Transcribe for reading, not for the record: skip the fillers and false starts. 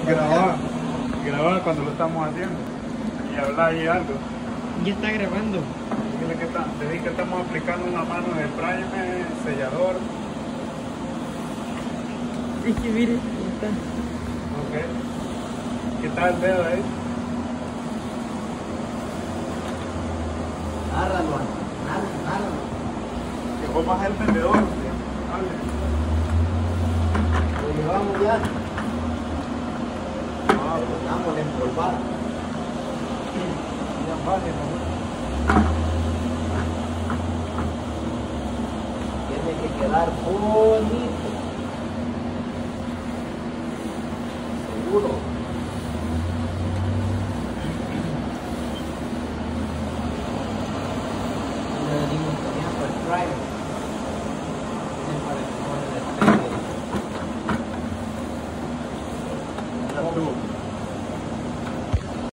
Graba cuando lo estamos haciendo y habla ahí algo. Ya está grabando. Dile que te dije que estamos aplicando una mano de primer, sellador. Es que mire, ya está. Ok. ¿Qué tal el dedo ahí? Agárralo, agárralo. Que vos más el vendedor. Vale. Lo llevamos ya. Vamos a empolvar. Ya vale, ¿no? Tiene que quedar bonito. Seguro. Le venimos poniendo el primer. Tiene para que no le despegue. Ya estuvo.